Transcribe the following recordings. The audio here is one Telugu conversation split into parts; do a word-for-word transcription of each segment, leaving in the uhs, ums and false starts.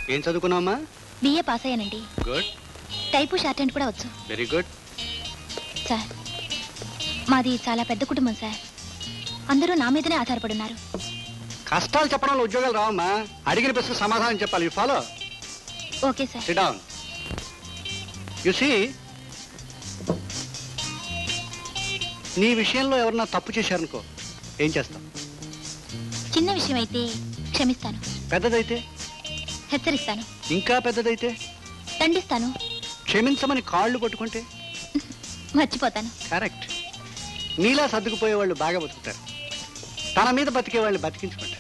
ఏం చదువుకున్నావమ్మా? బిఏ పాస్ అయ్యానండి. గుడ్. టైపు షార్ట్ హ్యాండ్ కూడా వచ్చు. Very good. సార్, మాది చాలా పెద్ద కుటుంబం సార్. అందరూ నా మీదనే ఆధారపడున్నారు. కష్టాలు చెప్పడంలో ఉద్యోగాలు రావమ్మా. అడిగిన ప్రశ్న సమాధానం చెప్పాలి. You follow. Okay sir. Sit down. You see, నీ విషయంలో ఎవరన్నా తప్పు చేశారనుకో, ఏం చేస్తాం? చిన్న విషయం అయితే క్షమిస్తాను. పెద్దదైతే? హెచ్చరిస్తాను. ఇంకా పెద్దదైతే? దండిస్తాను. క్షమించమని కాళ్ళు పట్టుకుంటే? మర్చిపోతాను. కరెక్ట్. నీలా సర్దుకుపోయే వాళ్ళు బాగా బతుకుతారు. తన మీద బతికే వాళ్ళు బతికించుకుంటారు.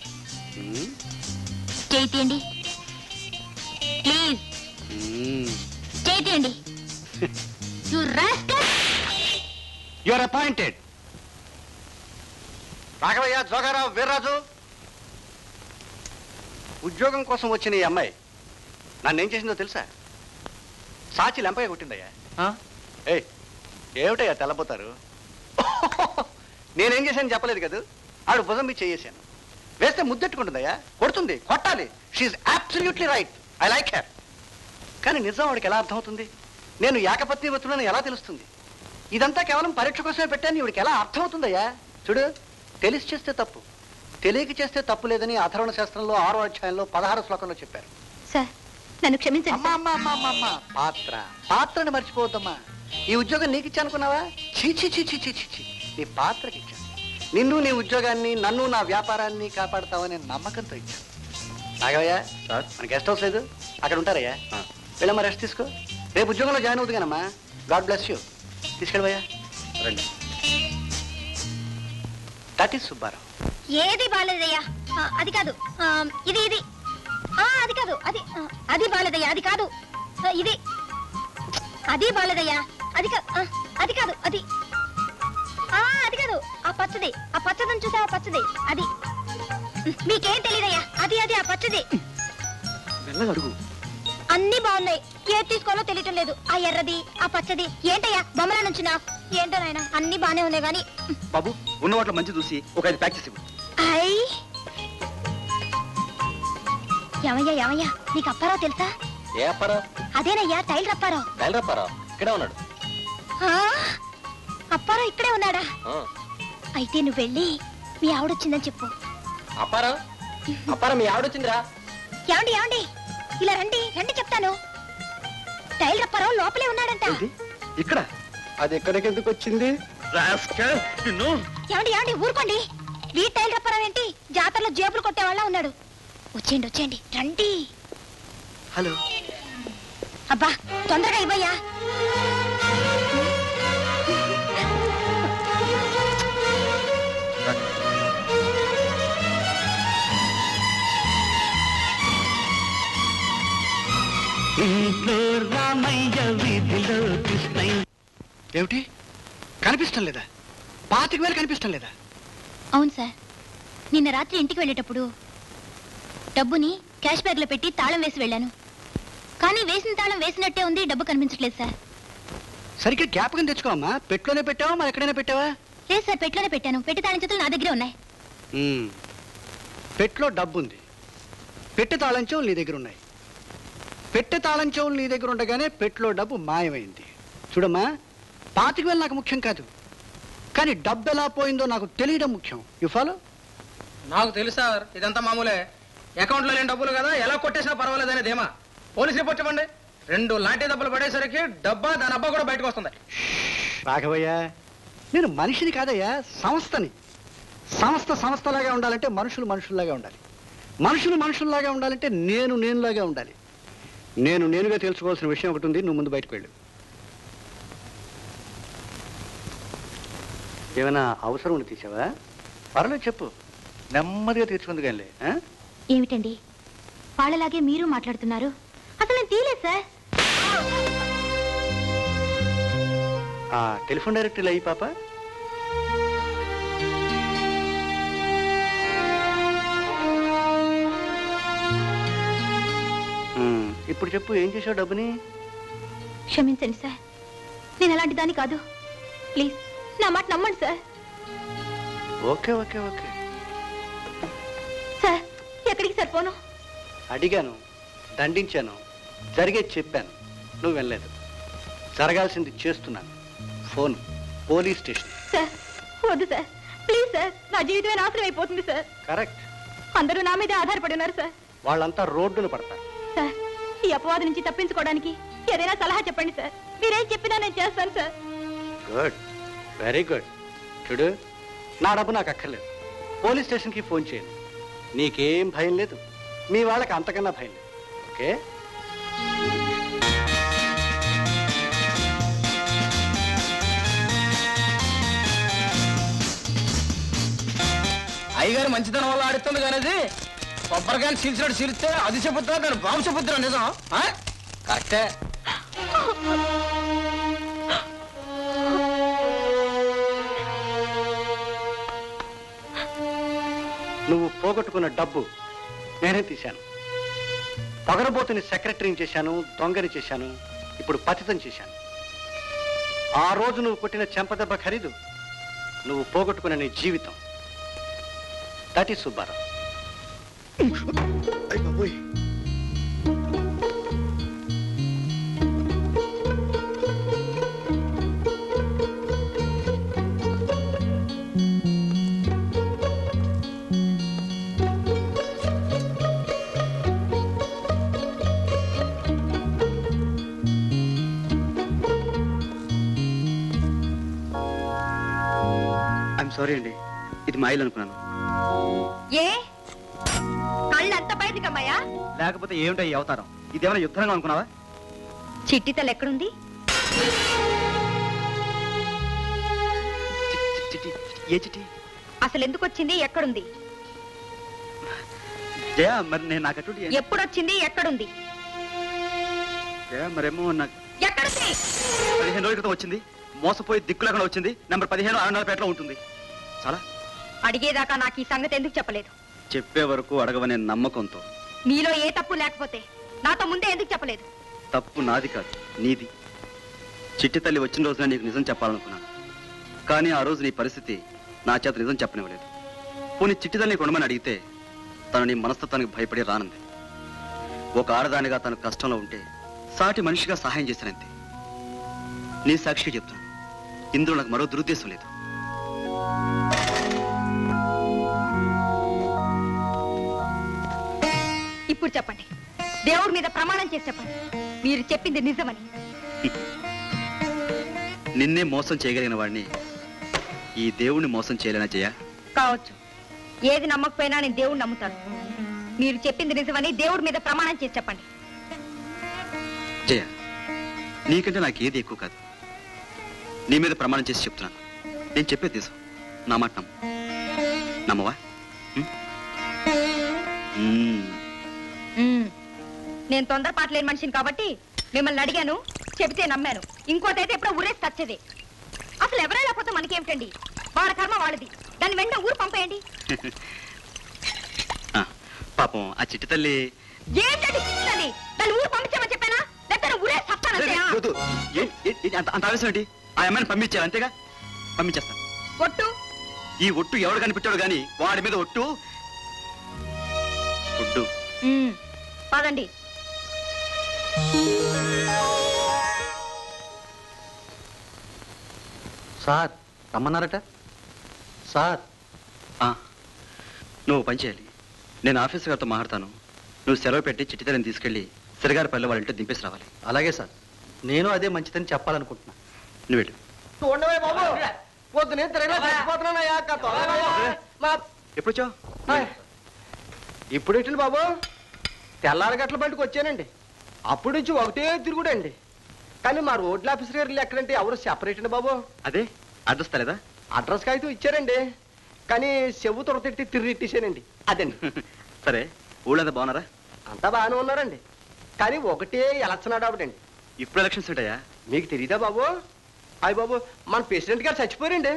చేయి తీయండి ప్లీజ్. చేయి తీయండి. You rascal. You are appointed. Raghavaiah, Jogarao, Veerraju. ఉద్యోగం కోసం వచ్చిన ఈ అమ్మాయి నన్నేం చేసిందో తెలుసా? సాచి లెంపగా కొట్టిందయ్యా. ఏ ఏమిటయ్యా తెల్లబోతారు? నేనేం చేశాను చెప్పలేదు కదా. ఆడు భుజం మీద చేసాను. వేస్తే ముద్దెట్టుకుంటుందయ్యా. కొడుతుంది, కొట్టాలి. She's absolutely right. I like her. కానీ నిజం వాడికి ఎలా అర్థమవుతుంది? నేను ఏకపత్ని వృత్తులని ఎలా తెలుస్తుంది? ఇదంతా కేవలం పరీక్ష కోసమే పెట్టాను. ఇవిడికి ఎలా అర్థమవుతుందయ్యా? చూడు, తెలిసి చేస్తే తప్పు, తెలియక చేస్తే తప్పు లేదని అథర్వణ శాస్త్రంలో ఆరో అధ్యాయంలో పదహారు శ్లోకంలో చెప్పారు. సార్, నన్ను క్షమించండి. అమ్మా అమ్మా అమ్మా అమ్మా అమ్మా పాత్ర పాత్రని మర్చిపోవద్దమ్మా. ఈ ఉద్యోగం నీకు ఇచ్చానుకున్నావా? చీచి చీచి చీచి చీ. నీ పాత్రకి ఇచ్చాను. నిన్ను, నీ ఉద్యోగాన్ని, నన్ను, నా వ్యాపారాన్ని కాపాడుతావనే నమ్మకంతో ఇచ్చాను. రాఘవయ్య సార్, మన గెస్ట్ హౌస్ లేదు, అక్కడ ఉంటారయ్యా. వెళ్ళమ్మా, రెస్ట్ తీసుకో. రేపు ఉద్యోగంలో జాయిన్ అవుతుంది కానమ్మా. God bless you. తీసుకెళ్ళవయ్యా. రండి. That is Subbarao. ఏది బాలేదయ్యా. అది కాదు, ఇది ఇది అది కాదు, అది అది బాలేదయ్యా. అది కాదు, ఇది అది బాలేదయ్యా. అది అది కాదు, అది అది కాదు. ఆ పచ్చది, ఆ పచ్చదని చూసా, ఆ పచ్చది అది. మీకేం తెలియదయ్యా. అది అది ఆ పచ్చది. అడుగు. అన్ని బాగున్నాయి, ఏది తీసుకోవాలో తెలియటం లేదు. ఆ ఎర్రది, ఆ పచ్చది. ఏంటయ్యా బొమ్మలా నుంచున్నా? ఏంటో నాయన, అన్ని బానే ఉన్నాయి గాని. బాబు, ఉన్న వాటిలో మంచి చూసి ఒక ఐదు ప్యాక్ చేసి. అయ్ ఏమయ్యా ఏమయ్యా, నీకు అప్పారావు తెలుసా? ఏ అప్పారావు? అదేనయ్యా, టైల్ రప్పారావు. టైల్ రప్పారావు ఇక్కడే ఉన్నాడు. అప్పారావు ఇక్కడే ఉన్నాడా? అయితే నువ్వు వెళ్ళి మీ ఆవిడొచ్చిందని చెప్పు. అప్పారావు, అప్పారావు, మీ ఆవిడొచ్చిందిరా. ఏమండి ఏమండి, ఇలా రండి రండి, చెప్తాను. టైల్ రప్పారావు లోపలే ఉన్నాడంట. ఇక్కడ? అది ఎక్కడికి ఎందుకు వచ్చింది? ఏమండి ఏమండి, ఊరుకోండి. వీ టైల్ రప్పారావు ఏంటి జాతరలో జేబులు కొట్టేవాళ్ళ ఉన్నాడు. వచ్చేయండి వచ్చేయండి, రండి. హలో. అబ్బా, తొందరగా ఇవ్వయ్యా. ఏమిటి కనిపిస్తం లేదా? పాతిక వేలు కనిపిస్తం లేదా? అవును సార్, నిన్న రాత్రి ఇంటికి వెళ్ళేటప్పుడు డబ్బుని క్యాష్ బ్యాగ్ లో పెట్టి తాళం వేసి వెళ్ళాను. కానీ వేసిన తాళం వేసినట్టే ఉంది, డబ్బు కనిపించట్లేదు సార్. సరిగ్గా జ్ఞాపకం తెచ్చుకోమ్మా. పెట్టులోనే పెట్టావా, మరి ఎక్కడైనా పెట్టావా? లేదు సార్, పెట్టులోనే పెట్టాను. పెట్టి తాళం చేతులు నా దగ్గరే ఉన్నాయి. పెట్టులో డబ్బు ఉంది, పెట్టె తాళం చెవులు నీ దగ్గర ఉన్నాయి. పెట్టె తాళం చెవులు నీ దగ్గర ఉండగానే పెట్టులో డబ్బు మాయమైంది. చూడమ్మా, పాతిక వేలు నాకు ముఖ్యం కాదు, కానీ డబ్బు ఎలా పోయిందో నాకు తెలియడం ముఖ్యం. You follow? నాకు తెలుసు సార్, ఇదంతా మామూలే. అకౌంట్లో లేని డబ్బులు కదా, ఎలా కొట్టేసినా పర్వాలేదనే ధీమా. పోలీస్ రిపోర్ట్ ఇవ్వండి. రెండు లాంటి దెబ్బలు పడేసరికి డబ్బా దాని అబ్బా కూడా బయటకు వస్తుంది. రాఘవయ్య, నేను మనిషిని కాదయ్యా, సంస్థని. సంస్థ సంస్థలాగా ఉండాలంటే మనుషులు మనుషుల్లాగా ఉండాలి. మనుషులు మనుషుల్లాగా ఉండాలంటే నేను నేనులాగా ఉండాలి. నేను నేనుగా తెలుసుకోవాల్సిన విషయం ఒకటి ఉంది. నువ్వు ముందు బయటకు వెళ్ళు. ఏమైనా అవసరం ఉండి తీసావా? పర్లేదు చెప్పు, నెమ్మదిగా తీర్చుకుంది కానీ. ఏమిటండి వాళ్ళలాగే మీరు మాట్లాడుతున్నారు? అసలు నేను తీయలేదు సార్. ఆ టెలిఫోన్ డైరెక్టరీలో అయ్యి పాప. ఇప్పుడు చెప్పు, ఏం చేసావు డబ్బుని? క్షమించండి సార్, నేను అలాంటి దాన్ని కాదు. ప్లీజ్ నా మాట నమ్మండి సార్. ఓకే ఓకే ఓకే సార్, ఎక్కడికి సార్ పోను? అడిగాను, దండించాను, జరిగేది చెప్పాను, నువ్వు వెళ్ళలేదు. జరగాల్సింది చేస్తున్నాను. Phone police station. సార్ వద్దు సార్, ప్లీజ్ సార్, నా జీవితమే నాశనం అయిపోతుంది సార్. కరెక్ట్. అందరూ నా మీదే ఆధారపడి ఉన్నారు సార్. వాళ్ళంతా రోడ్డును పడతారు. సార్ ఈ అపవాదు నుంచి తప్పించుకోవడానికి ఏదైనా సలహా చెప్పండి సార్. మీరేం చెప్పినా నేను చేస్తాను సార్. Good, very good. చూడు, నా డబ్బు నాకు అక్కర్లేదు. పోలీస్ స్టేషన్కి ఫోన్ చేయండి. నీకేం భయం లేదు, మీ వాళ్ళకి అంతకన్నా భయం లేదు. ఓకే? అయ్యగారు మంచితనం వల్ల ఆడుతుంది కానీ అది కొబ్బరికాయలు చీల్చినట్టు చీలిస్తే అది చెబుతున్నా కానీ బాబు చెబుతున్నా నిజం. ఆ? కరెక్టే. నువ్వు పోగొట్టుకున్న డబ్బు నేనే తీశాను. పగరబోతుని సెక్రటరీని చేశాను, దొంగని చేశాను, ఇప్పుడు పతితం చేశాను. ఆ రోజు నువ్వు కొట్టిన చెంపదెబ్బ ఖరీదు నువ్వు పోగొట్టుకున్న నీ జీవితం. That is Subbarao. I'm sorry అండి, ఇది మా ఇల్లు అనుకున్నాను. ఏ కళ్ళు అంత బయటకమ్మాయా? లేకపోతే ఏమిటో ఈ అవతారం? ఇదేమైనా యుద్ధంగా అనుకున్నావా? చిట్టి తల్లి ఎక్కడుంది? చిట్టి? ఏ చిట్టి? అసలు ఎందుకు వచ్చింది, ఎక్కడుంది? జయ, మరి నేను నాకు అటు ఎప్పుడొచ్చింది, ఎక్కడుంది? జయ, మరేమో నాకు ఎక్కడుంది? పదిహేను రోజుల క్రితం వచ్చింది. మోసపోయి దిక్కు లేకుండా వచ్చింది. నెంబర్ పదిహేను ఆరున్నరపేటలో ఉంటుంది. చాలా అడిగేదాకా నాకు ఈ సంగతి ఎందుకు చెప్పలేదు? చెప్పే వరకు అడగవనే నమ్మకంతో. మీలో ఏ తప్పు లేకపోతే నాతో ముందే ఎందుకు చెప్పలేదు? తప్పు నాది కాదు, నీది. చిట్టి తల్లి వచ్చిన రోజున నీకు నిజం చెప్పాలనుకున్నాను, కానీ ఆ రోజు నీ పరిస్థితి నా చేత నిజం చెప్పనివ్వలేదు. పోనీ చిట్టి తల్లి కొనమని అడిగితే తను నీ మనస్తత్వానికి భయపడి రానంది. ఒక ఆడదానిగా తను కష్టంలో ఉంటే సాటి మనిషిగా సహాయం చేశానంతే. నీ సాక్షిగా చెప్తాను, ఇందులో నాకు మరో దురుద్దేశం లేదు. ఇప్పుడు చెప్పండి, దేవుడి మీద ప్రమాణం చేసి చెప్పండి, మీరు చెప్పింది నిజమని. నిన్నే మోసం చేయగలిగిన వాడిని ఈ దేవుణ్ణి మోసం చేయలేనా జయ? కావచ్చు, ఏది నమ్మకపోయినా నేను దేవుడిని నమ్ముతాను. మీరు చెప్పింది నిజమని దేవుడి మీద ప్రమాణం చేసి చెప్పండి. జయ, నీకంటే నాకు ఏది ఎక్కువ కాదు. నీ మీద ప్రమాణం చేసి చెప్తున్నాను, నేను చెప్పేది నిజం. నా మాట నమ్ము. నమ్మవా? నేను తొందరపాటు లేని మనిషిని కాబట్టి మిమ్మల్ని అడిగాను, చెబితే నమ్మాను. ఇంకోటైతే ఎప్పుడో ఊరేసి తచ్చేది. అసలు ఎవరైనా పోతే మనకేమిటండి? వాళ్ళ కర్మ వాళ్ళది. దాన్ని వెంటనే ఊరు పంపేయండి. పాపం ఆ చిట్టి తల్లి ఏంటండి చిన్నది? దాన్ని ఊరు పంపించామని చెప్పానా? లేకపోతే ఊరే సత్తానంతే. అంత ఆవేశం ఏంటి? ఆ అమ్మాయిని పంపించారు అంతేగా? పంపించేస్తాను. ఒట్టు? ఈ ఒట్టు ఎవడు కనిపెట్టాడు గాని వాడి మీద ఒట్టు. ఒట్టు పదండి. సార్ రమ్మన్నారట. సార్ నువ్వు పని చేయాలి. నేను ఆఫీసర్ గారితో మాట్లాడతాను. నువ్వు సెలవు పెట్టి చిట్టితల్లిని తీసుకెళ్లి సిరగారి పల్లె వాళ్ళ ఇంట్లో దింపేసి రావాలి. అలాగే సార్, నేను అదే మంచిదని చెప్పాలనుకుంటున్నా. నువ్వు వెళ్ళు. ఎప్పుడొచ్చావు? ఇప్పుడు ఎట్టింది బాబు? తెల్లారి గట్ల బయటకు వచ్చానండి. అప్పుడు నుంచి ఒకటే తిరుగుడండి. కానీ మా రోడ్ల ఆఫీసర్ గారు ఎక్కడంటే ఎవరు సెపరేట్ అండి బాబు. అదే అడ్రస్ తలేదా? అడ్రస్ కాగితం ఇచ్చారండి, కానీ చెవు తొడతెట్టి తిరిగి ఇట్టేసానండి. అదండి. సరే, ఊళ్ళంతా బాగున్నారా? అంతా బాగానే ఉన్నారండి, కానీ ఒకటే ఎలక్షన్ ఆడవడండి. ఇప్పుడు ఎలక్షన్స్ ఉంటాయా? మీకు తెలియదా బాబు? అయ్యి బాబు, మన ప్రెసిడెంట్ గారు చచ్చిపోయారండి.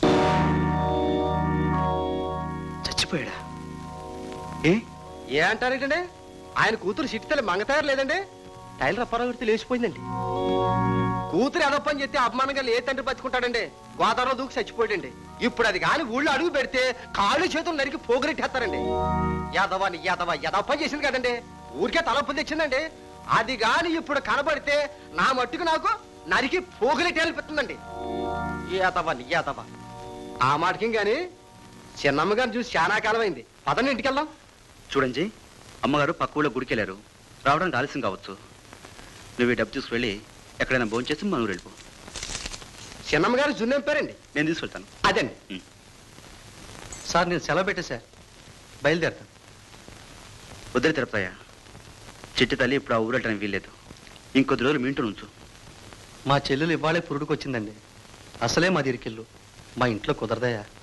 చచ్చిపోయాడా? ఏ ఏ అంటారేంటండి? ఆయన కూతురు సిట్టితల్లి మంగతారు లేదండి, టైలర్ అప్పారావు గారితో లేచిపోయిందండి. కూతురు ఎదప్పని చెప్తే అపమానంగా ఏ తండ్రి బతుకుంటాడండి? గోదావరిలో దూకి చచ్చిపోయాడండి. ఇప్పుడు అది కానీ ఊళ్ళో అడుగు పెడితే కాళ్ళు చేతులు నరికి పోగరెట్టేస్తారండి. యాదవాని యాదవ యదవ పని చేసింది కదండి. ఊరికే తలపు తెచ్చిందండి. అది గాని ఇప్పుడు కనబడితే నా మట్టుకు నాకు నరికి పోగులే తేలిపోతుందండి. ఏతవా నీతవా ఆ మాటకి గాని చిన్నమ్మ గారిని చూసి చాలా కాలం అయింది. పదండి ఇంటికి వెళ్దాం. చూడండి, అమ్మగారు పక్క ఊళ్ళో గుడికి వెళ్ళారు, రావడానికి ఆలస్యం కావచ్చు. నువ్వు ఈ డబ్బు తీసుకువెళ్ళి ఎక్కడైనా భోజనం చేసి మన ఊరు వెళ్ళిపో. చిన్నమ్మ గారు జున్నెంపారండి. నేను తీసుకెళ్తాను. అదండి. సార్ నేను సెలవు పెట్టే సార్, బయలుదేరుతాను. వదిలి తిరుపతయ్య, చిట్టి తల్లి ఇప్పుడు ఆ ఊరు వెళ్ళడానికి వీల్లేదు. ఇంకొద్ది రోజులు మీ ఇంట్లో ఉంచు. మా చెల్లెలు ఇవాళే పురుడుకు వచ్చిందండి. అసలే మాది ఇరికిల్లు, మా ఇంట్లో కుదరదయా.